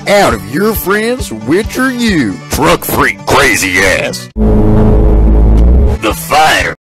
out of your friends, which are you, truck freak crazy ass.